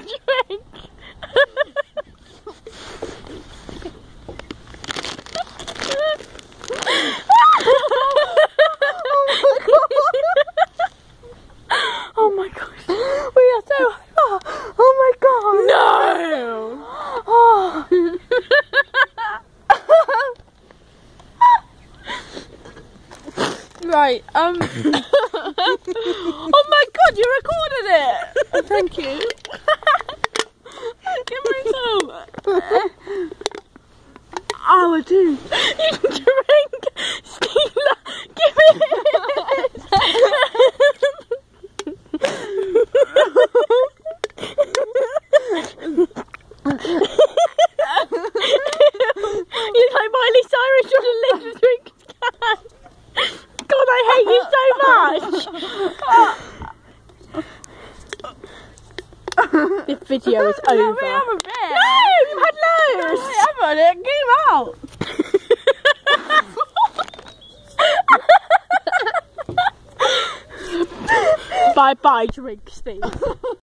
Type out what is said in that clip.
drink. Oh my gosh. We are so hot. Oh my god. No. Oh. Right, oh my god, you recorded it! Thank you. Give me some. Oh, I do. You drink, Stila, give me this. You like Miley Cyrus trying to lift a drink can. God, I hate you so much! This video is over. No, we haven't been. No, you've had loads! No, we haven't. It came out. Bye bye, drink, Steve.